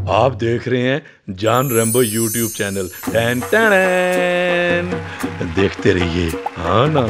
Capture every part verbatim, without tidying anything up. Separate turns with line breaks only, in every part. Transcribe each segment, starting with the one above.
आप देख रहे हैं जान रैम्बो यूट्यूब चैनल। टैन टैन देखते रहिए। हाँ ना।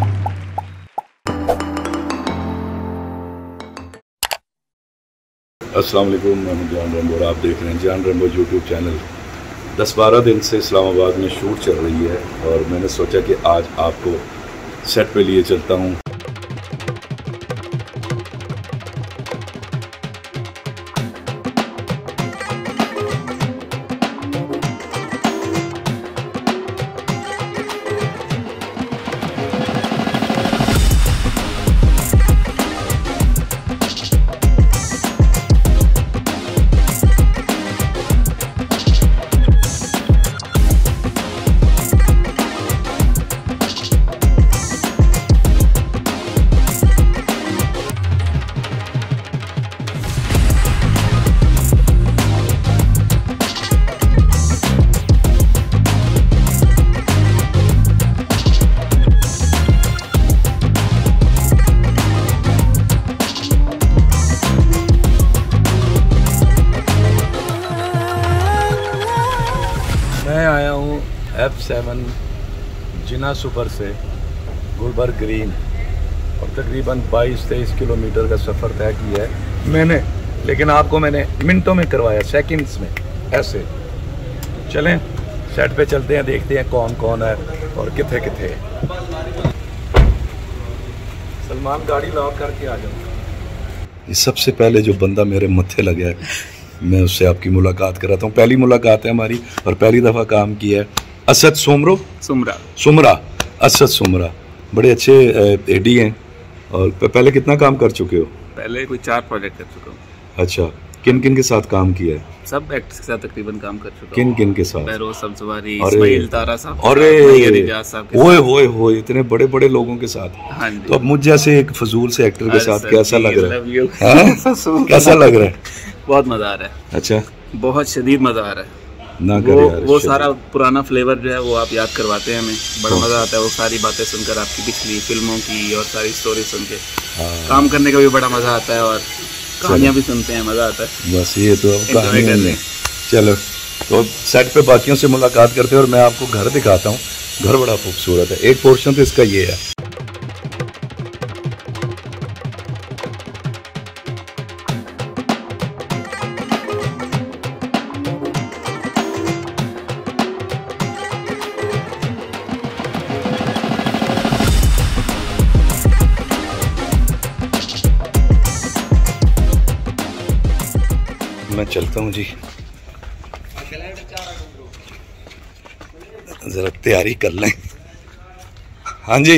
अस्सलाम वालेकुम, मैं जान रैम्बो और आप देख रहे हैं जान रैम्बो यूट्यूब चैनल। दस बारह दिन से इस्लामाबाद में शूट चल रही है और मैंने सोचा कि आज आपको सेट पे लिए चलता हूँ। मैं आया हूँ एफ सेवन जिना सुपर से गुलबर्ग ग्रीन और तकरीबन बाईस तेईस किलोमीटर का सफ़र तय किया है मैंने, लेकिन आपको मैंने मिनटों में करवाया, सेकंड्स में। ऐसे चलें सेट पे चलते हैं, देखते हैं कौन कौन है और किथे किथे। सलमान गाड़ी लॉक करके आ जाओ। सबसे पहले जो बंदा मेरे मत्थे लगा है मैं उससे आपकी मुलाकात कराता हूँ। पहली मुलाकात है हमारी और पहली दफ़ा काम किया है। असद सोमरो सुमरा सुमरा असद सुमरा बड़े अच्छे एडी हैं। और पहले कितना काम कर चुके हो?
पहले कोई चार प्रोजेक्ट कर चुका हूँ।
अच्छा, किन किन के साथ काम किया है?
सब एक्टर्स के साथ तकरीबन काम कर चुका हूँ।
किन किन के साथ?
बैरोज सब्जवारी, इस्माइल तारा साहब,
अरे
ओए
होए होए इतने बड़े बड़े लोगों के साथ।
हाँ जी।
तो अब मुझ जैसे एक फजूल से एक्टर के साथ कैसा लग रहा है? कैसा लग रहा है?
बहुत मजा आ रहा है।
अच्छा,
बहुत शदीद मजा आ रहा है
ना
वो,
यार,
वो सारा पुराना फ्लेवर जो है वो आप याद करवाते हैं हमें। बड़ा मजा आता है वो सारी बातें सुनकर, आपकी पिछली फिल्मों की और सारी स्टोरी सुन के। काम करने का भी बड़ा मजा आता है और कहानियां भी सुनते हैं, मजा आता है।
बस ये तो अब कहानी करने। चलो तो सेट पे बाकियों से मुलाकात करते हैं और मैं आपको घर दिखाता हूँ। घर बड़ा खूबसूरत है। एक पोर्शन तो इसका ये है। मैं चलता हूँ जी, जरा तैयारी कर लें। हाँ जी,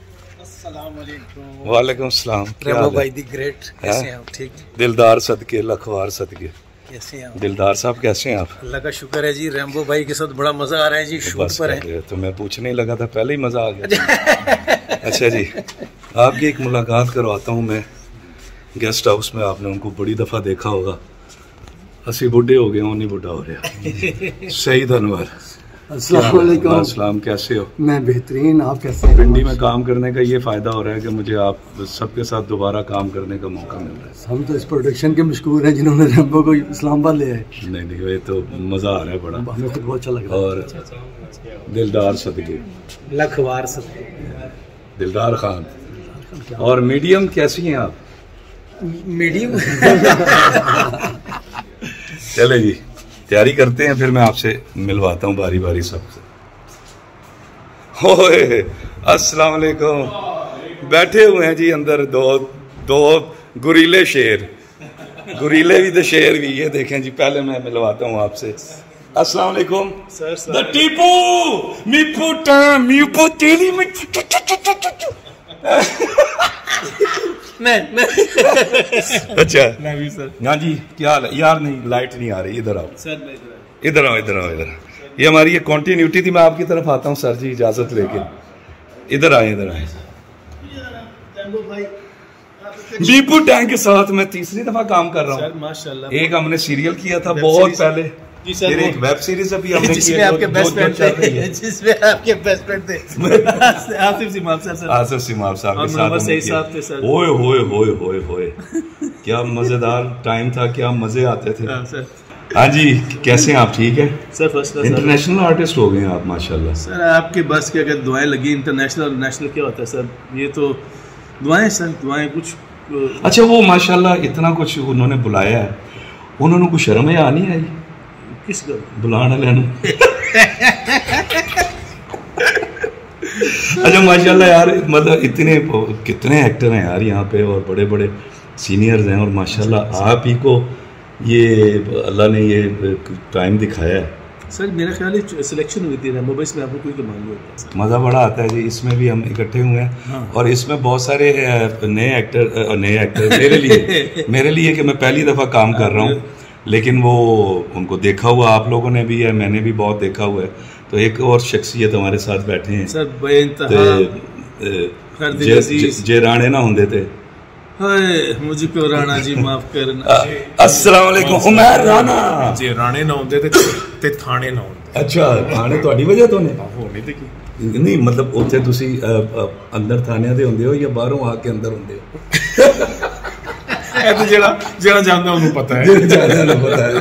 वालेकुम सलाम।
रैम्बो भाई दी ग्रेट, कैसे हैं आप? ठीक।
दिलदार सदके लखवार सदके।
कैसे हैं आप?
दिलदार साहब कैसे हैं आप?
अल्लाह का शुक्र है जी। रैम्बो भाई के साथ बड़ा मजा आ रहा है जी। शूट पर है
तो मैं पूछने ही लगा था, पहले ही मजा आ गया। अच्छा जी, आपकी एक मुलाकात करवाता हूँ मैं गेस्ट हाउस में। आपने उनको बड़ी दफा देखा होगा। असी बुढ़े हो गए, नहीं बुढ़ा हो रहा। सही धन्यवाद।
अस्सलाम वालेकुम।
अस्सलाम, कैसे हो?
मैं बेहतरीन, आप कैसे हैं?
पिंडी में काम करने का ये फायदा हो रहा है कि मुझे आप सबके साथ दोबारा काम करने का मौका मिल रहा है।
हम तो इस प्रोडक्शन के मशहूर हैं जिन्होंने रैम्बो को इस्लामाबाद ले आए।
नहीं नहीं, ये तो मजा आ रहा है बड़ा,
हमें खुद बहुत अच्छा लग रहा है।
और दिलदार सदके
लखवार सदके
दिलदार खान। और मीडियम कैसी हैं आप?
मीडियम।
चले जी, तैयारी करते हैं, फिर मैं आपसे मिलवाता हूँ बारी बारी सबसे। ओए अस्सलाम वालेकुम। बैठे हुए हैं जी अंदर दो दो गुरीले शेर, गुरीले भी तो शेर भी। ये देखें जी, पहले मैं मिलवाता हूँ आपसे। अस्सलाम वालेकुम सर। द टीपू मीपू टा मीपू तेली में
मैं मैं
अच्छा सर। हाँ जी, क्या हाल है यार? नहीं लाइट नहीं आ रही, इधर आओ
सर।
इधर आओ इधर आओ इधर। ये हमारी ये कॉन्टिन्यूटी थी। मैं आपकी तरफ आता हूँ सर जी, इजाजत लेके। इधर आए इधर आए। बीपू टैंक के साथ मैं तीसरी दफा काम कर रहा हूँ।
माशाल्लाह।
एक हमने सीरियल किया था बहुत पहले,
जी सर,
एक वेब सीरीज अभी हमने
जिसमें आपके बेस्ट फ्रेंड थे, जिसमें आपके बेस्ट फ्रेंड थे आसिफ सिमाब सर, आसिफ
सिमाब साहब के
साथ सही साहब थे सर।
ओए होए होए होए होए क्या मजेदार टाइम था, क्या मजे आते थे।
हाँ सर।
हाँ जी, कैसे हैं आप? ठीक है
sir? First class.
International artist हो गए हैं आप माशाल्लाह।
सर आपके बस की अगर दुआएं लगी, इंटरनेशनल और नेशनल क्या होता है सर? ये तो दुआएं सर, दुआएं कुछ।
अच्छा, वो माशाल्लाह इतना कुछ उन्होंने बुलाया है, उन्होंने कुछ शर्म या नहीं आई
किस गल
बुलाने लेने? अच्छा माशाल्लाह यार, मतलब इतने कितने एक्टर हैं यार यहाँ पे और बड़े बड़े सीनियर्स हैं और माशाल्लाह आप ही को ये अल्लाह ने ये टाइम दिखाया है।
सर मेरा ख्याल है सिलेक्शन हुई थी रेम्बो में, इसमें आपको कोई कमाल नहीं होता।
मज़ा बड़ा आता है जी, इसमें भी हम इकट्ठे हुए हैं। हाँ। और इसमें बहुत सारे नए एक्टर नए एक्टर मेरे लिए मेरे लिए कि मैं पहली दफ़ा काम कर रहा हूँ, लेकिन वो उनको देखा हुआ आप लोगों ने भी है, मैंने भी बहुत देखा हुआ है। तो एक और शख्सियत हमारे साथ बैठे हैं
सर, बेइंतहा
जे राणे ना होंदे थे।
मुझको राणा जी माफ करना।
अस्सलाम वालेकुम, उमर राणा
जे राणे ना होंदे ते ते थाने ना होंदे।
अच्छा, थाने ਤੁਹਾਡੀ ਵਜ੍ਹਾ ਤੋਂ ਨੇ?
ਹੋ ਨਹੀਂ ਤੇ ਕੀ
ਨਹੀਂ, ਮਤਲਬ ਉੱਥੇ ਤੁਸੀਂ ਅੰਦਰ ਥਾਣਿਆਂ ਦੇ ਹੁੰਦੇ ਹੋ ਜਾਂ ਬਾਹਰੋਂ ਆ ਕੇ ਅੰਦਰ ਹੁੰਦੇ ਹੋ?
ਇਹ ਤਾਂ ਜਿਹੜਾ ਜਿਹੜਾ ਜਾਣਦਾ ਉਹਨੂੰ ਪਤਾ है।
ਜਿਹੜਾ ਜਾਣਦਾ ਉਹਨੂੰ पता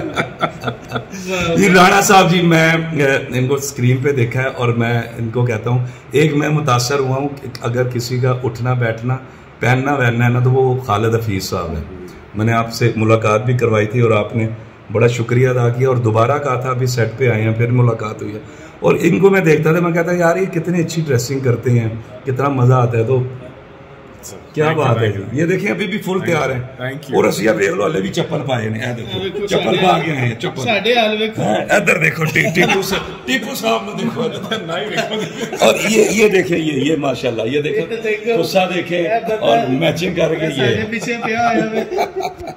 है। ये राणा साहब जी, मैं इनको स्क्रीन पे देखा है और मैं इनको कहता हूँ, एक मैं मुतासर हुआ हूँ अगर किसी का उठना बैठना पहनना वहनना है ना, तो वो खालिद हफीज़ साहब है। मैंने आपसे मुलाकात भी करवाई थी और आपने बड़ा शुक्रिया अदा किया और दोबारा कहा था अभी सेट पे आए हैं, फिर मुलाकात हुई है। और इनको मैं देखता था, मैं कहता यार ये कितनी अच्छी ड्रेसिंग करते हैं, कितना मज़ा आता है। तो क्या बात है, ये देखें अभी भी फुल तैयार है। और असिया देख लो, हले भी चप्पल पाए ने, देखो चप्पल पा के आए हैं। चप्पल
साडे हाल देखो,
इधर देखो टीपू टीपू साहब ने देखो, नहीं। और ये ये देखें, ये ये माशाल्लाह, ये देखो गुस्सा देखे और मैचिंग करके ये
पीछे पे आया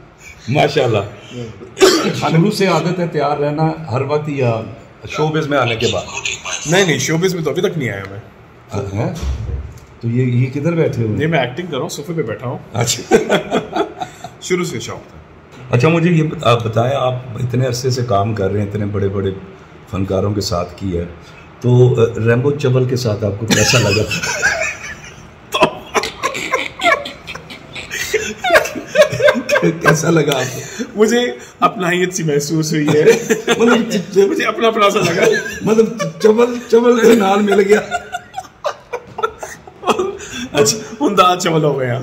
माशाल्लाह। शुरू से आदत है तैयार रहना हर वक्त या शोबिज़ में आने के बाद?
नहीं नहीं, शोबिज़ में तो अभी तक नहीं आया मैं।
है? तो ये ये किधर बैठे हुए?
नहीं, मैं एक्टिंग कर रहा हूँ, सोफे पे बैठा हूँ।
अच्छा।
शुरू से शौक था।
अच्छा, मुझे ये आप बताएं, आप इतने अरसे से काम कर रहे हैं, इतने बड़े बड़े फनकारों के साथ की है, तो रैम्बो चवल के साथ आपको कैसा लगा? कैसा लगा आपको?
मुझे अपनाहियत सी महसूस हुई है।
मतलब
मुझे अपना अपना सा लगा,
मतलब चवल चवल के नाल मिल गया।
अच्छा, हुंदा चवल हो गया।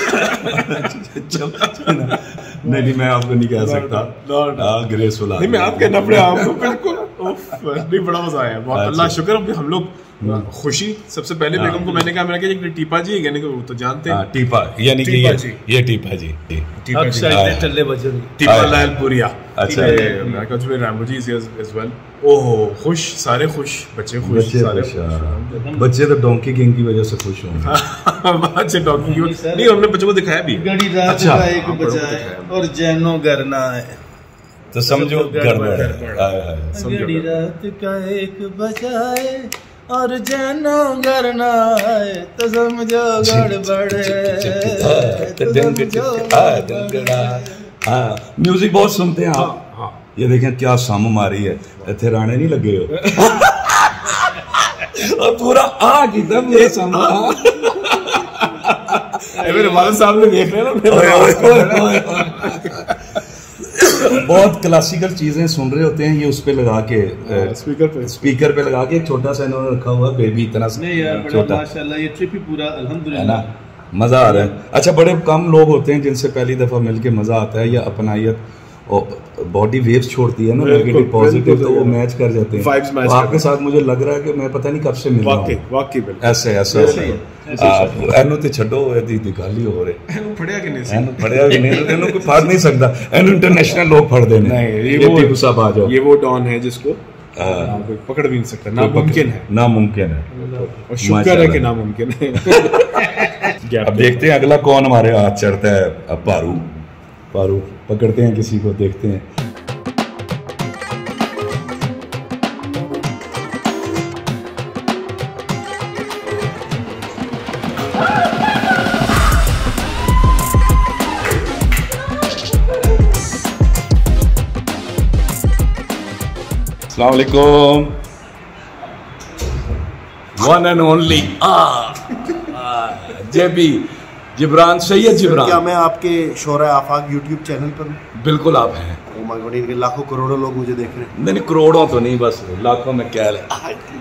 नहीं नहीं, मैं आपको नहीं कह सकता, ग्रेसफुल
नहीं, मैं आप कहना पड़े आपको। बिल्कुल नहीं, बड़ा मजा आया, बहुत अल्लाह शुक्र। हम लोग खुशी सबसे पहले बेगम को मैंने कहा, मैंने कहा टीपा जी, यानी कि वो तो जानते हैं
टीपा, यानी कि ये ये टीपा जी,
टीपा जी
टल्ले बजन
टीपा लालपुरिया।
अच्छा,
मैं कहता हूं Ramu ji as well. Oh खुश, सारे खुश, बच्चे खुश, सारे खुश।
बच्चे तो डोंकी किंग की वजह से खुश होंगे।
अच्छे डोंकी की नहीं, हमने बच्चों को दिखाया भी।
गड़ी रात का एक बजाए और जैनो करना है
तो समझो गड़बड़ है।
गड़ी रात का एक बजाए और जैनो करना है तो समझो गड़बड़ है।
हाँ, म्यूजिक बहुत सुनते हैं आप?
हाँ।
ये देखें क्या सम मारी है, इतने राणे नहीं लगे हो। और पूरा आ कितना पूरा सम
मेरे वालिद साहब ने देख लिया।
बहुत क्लासिकल चीजें सुन रहे होते हैं, ये उस पे लगा के
स्पीकर पे
स्पीकर पे लगा के एक छोटा सा इन्होंने रखा हुआ बेबी, इतना
छोटा। माशाल्लाह ये ट्रिप ही पूरा अल्हम्दुलिल्लाह
मजा आ रहा है। अच्छा, बड़े कम लोग होते हैं जिनसे पहली दफा मिलके मजा आता है, या अपनायत और बॉडी वेव्स छोड़ती है ना, नेगेटिव पॉजिटिव, तो वो मैच कर जाते हैं।
वाइब्स मैच
आपके साथ मुझे लग रहा है कि मैं पता नहीं कब से मिल रहा हूं।
वाकई बिल्कुल
ऐसे ऐसे एनु ते छड्डो, एदी दी गल ही हो रही।
एनु पढ़िया कि नहीं?
एनु पढ़िया कि नहीं? एनु कोई फड़ नहीं सकता, एनु इंटरनेशनल लोग फड़ देने।
नहीं, ये वो
टीपू साहब आ जाओ,
ये वो डॉन है जिसको कोई पकड़ भी नहीं सकता, नामुमकिन है,
नामुमकिन है।
और शुक्र है कि नामुमकिन है।
अब देखते हैं अगला कौन हमारे हाथ चढ़ता है। अब पारू पारू पकड़ते हैं किसी को, देखते हैं। अस्सलाम वालेकुम, one and only JB. Jibran, Syed Jibran.
क्या मैं आपके शोरा आफाक यूट्यूब चैनल पर हूँ?
बिल्कुल आप हैं।
ओ माय गॉड, इनके लाखों करोड़ों लोग मुझे देख रहे हैं।
नहीं नहीं, करोड़ों तो नहीं, बस लाखों में क्या है।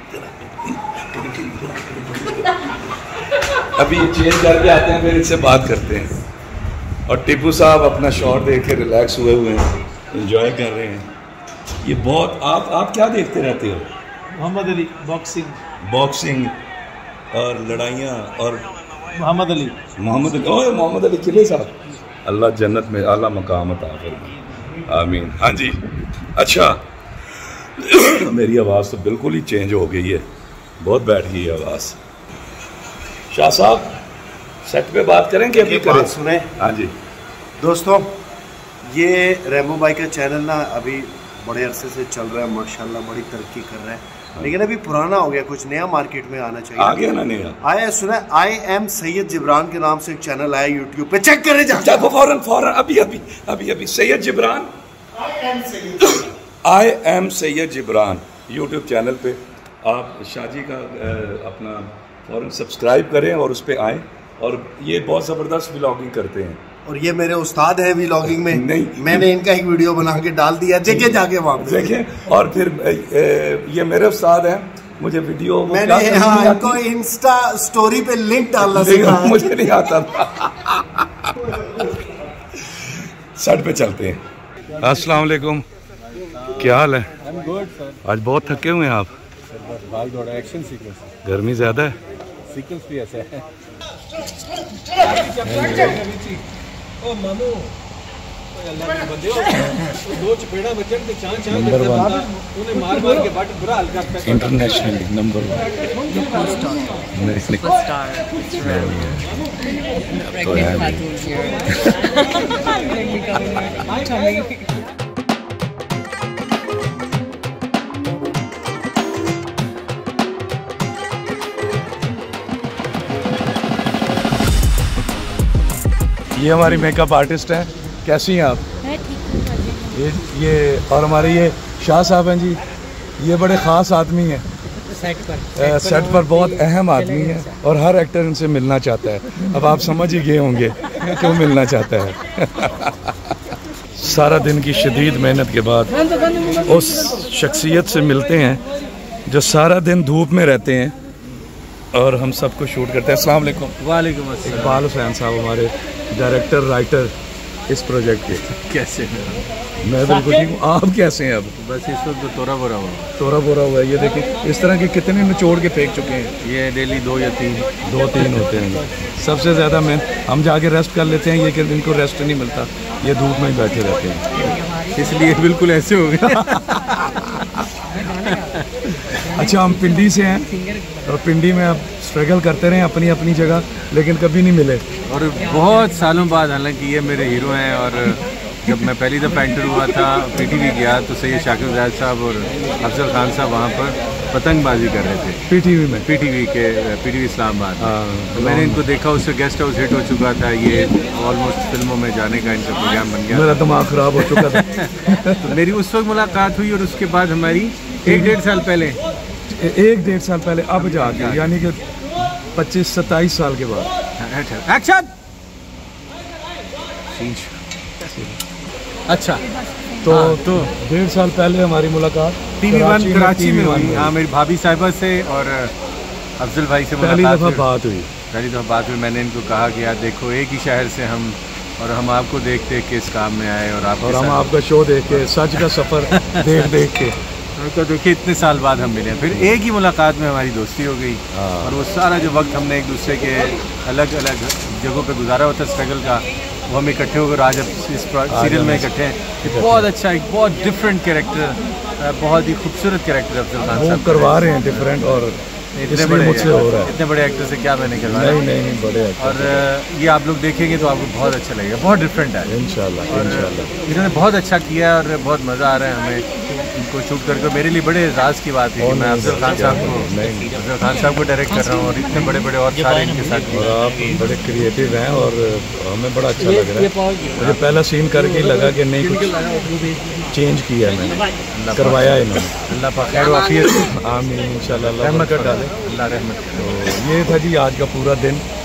अभी ये चेंज करके आते हैं, फिर इससे बात करते हैं। और टीपू साहब अपना शॉट देख के रिलैक्स हुए हुए हैं, एंजॉय कर रहे हैं। ये बहुत आप आप क्या देखते रहते हो?
मोहम्मद अली बॉक्सिंग,
बॉक्सिंग और लड़ाइयाँ और
मोहम्मद अली
मोहम्मद अली, ओए मोहम्मद अली किले साहब, अल्लाह जन्नत में आला मकाम अता फरमाए, आमीन। हाँ जी, अच्छा मेरी आवाज़ तो बिल्कुल ही चेंज हो गई है, बहुत बैठ गई है आवाज़। शाह साहब सेट पे बात करेंगे, अभी
बात सुने।
हाँ जी
दोस्तों, ये रेमो भाई का चैनल ना अभी बड़े अरसे से चल रहा है, माशाल्लाह बड़ी तरक्की कर रहा है, लेकिन अभी पुराना हो गया, कुछ नया मार्केट में आना चाहिए।
आ गया ना नया,
आया सुना, आई एम सैयद जिब्रान के नाम से एक चैनल आया यूट्यूब पे, चेक करे जा
फौरन फौरन अभी अभी अभी अभी Syed Jibran, I am Syed Jibran YouTube channel पे आप शाजी का अपना फौरन सब्सक्राइब करें और उस पर आएँ। और ये बहुत ज़बरदस्त व्लॉगिंग करते हैं,
और ये मेरे उस्ताद हैं व्लॉगिंग में।
नहीं,
मैंने इनका एक वीडियो बना के डाल दिया, देखे जाके वहाँ पे
देखें। और फिर ये मेरे उस्ताद हैं, मुझे वीडियो
मैंने हाँ, इनको इंस्टा स्टोरी पे लिंक डालना सीखा है।
मुझे नहीं आता था। सेट पे चलते हैं। अस्सलाम वालेकुम, क्या हाल है? आज बहुत थके हुए हैं आप?
एक्शन सीक्वेंस,
गर्मी ज़्यादा है,
सीक्वेंस भी ऐसा है। ओ मामू, अल्लाह के बंदे हो, दो चपेड़ा बचन के चां चां
नंबर वन,
उन्हें मार मार के बट बुरा हाल करता है।
Internationally number one. ये हमारी मेकअप आर्टिस्ट हैं, कैसी हैं आप?
मैं ठीक हूँ।
ये ये और हमारे ये शाह साहब हैं जी, ये बड़े ख़ास आदमी हैं,
सेट पर
सेट, सेट पर बहुत अहम आदमी है और हर एक्टर इनसे मिलना चाहता है। अब आप समझ ही गए होंगे क्यों मिलना चाहता है। सारा दिन की शदीद मेहनत के बाद उस शख्सियत से मिलते हैं जो सारा दिन धूप में रहते हैं और हम सबको शूट करते हैं। अस्सलाम वालेकुम।
वालेकुम अस्सलाम।
इकबाल हुसैन साहब हमारे डायरेक्टर राइटर इस प्रोजेक्ट के।
कैसे?
मैं बिल्कुल ठीक हूँ, आप कैसे हैं? अब
बस इस वक्त तो तोरा बोरा हुआ
तोरा बोरा हुआ है। ये देखिए इस तरह के कितने निचोड़ के फेंक चुके हैं।
ये डेली दो या तीन
दो तीन होते हैं। सबसे ज़्यादा मैं हम जाके रेस्ट कर लेते हैं, ये कि इनको रेस्ट नहीं मिलता, ये धूप में ही बैठे रहते हैं,
इसलिए बिल्कुल ऐसे हो गया।
अच्छा, हम पिंडी से हैं और पिंडी में अब स्ट्रगल करते रहे अपनी अपनी जगह, लेकिन कभी नहीं मिले।
और बहुत सालों बाद, हालांकि ये मेरे हीरो हैं, और जब मैं पहली दफ़ा एंटर हुआ था पीटीवी गया तो सैयद शाकिर जायद साहब और अफजल खान साहब वहाँ पर पतंगबाजी कर रहे थे
पीटीवी में,
पीटीवी के पीटीवी इस्लामाबाद। तो मैंने इनको देखा, उससे गेस्ट हाउस हिट हो चुका था, ये ऑलमोस्ट फिल्मों में जाने का इनका प्रोग्राम बन गया।
मेरा दिमाग ख़राब हो चुका था।
तो मेरी उस वक्त मुलाकात हुई और उसके बाद हमारी एक डेढ़ साल पहले
एक डेढ़ साल पहले अब जाके, यानी कि पच्चीस सत्ताईस साल के बाद।
एक्शन। अच्छा,
तो
हाँ, तो
डेढ़ साल पहले हमारी मुलाकात
टीवी वन कराची में हुई। हाँ, मेरी भाभी साहिबा से और अफजल भाई से
पहली दफ़ा बात हुई।
पहली दफ़ा बात हुई मैंने इनको कहा कि यार देखो, एक ही शहर से हम, और हम आपको देख देख के इस काम में आए, और आप
और हम आपका शो देख के, सच का सफ़र देख देख के,
तो देखिए इतने साल बाद हम मिले, फिर एक ही मुलाकात में हमारी दोस्ती हो गई। और वो सारा जो वक्त हमने एक दूसरे के अलग अलग जगहों पे गुजारा होता स्ट्रगल का, वो हम इकट्ठे होकर आज अब इस सीरियल में इकट्ठे हैं। बहुत अच्छा, एक बहुत डिफरेंट कैरेक्टर, बहुत ही खूबसूरत कैरेक्टर अफजल खान साहब
करवा रहे हैं, डिफरेंट, और
इतने बड़े
मुझसे हो रहा है।
इतने बड़े एक्टर से क्या मैंने करवाया?
नहीं नहीं नहीं, बड़े एक्टर।
और ये आप लोग देखेंगे तो आपको बहुत अच्छा लगेगा, बहुत डिफरेंट है
इंशाल्लाह।
और
इंशाल्लाह
इन्होंने बहुत अच्छा किया और बहुत मज़ा आ रहा है हमें इनको शूट करके। मेरे लिए बड़े एजाज की बात है कि मैं अफजल खान साहब को अफजल खान साहब को डायरेक्ट कर रहा हूँ, और इतने बड़े बड़े और सारे इनके साथ।
और आप बड़े क्रिएटिव हैं और हमें बड़ा अच्छा लग रहा है। मुझे पहला सीन करके लगा कि नहीं, कुछ चेंज किया है मैंने, करवाया है मैंने।
अल्लाह पाक खैर वाफियत
आमीन इंशाल्लाह, रहमत कर डाले।
अल्लाह रहमत।
तो ये था जी आज का पूरा दिन।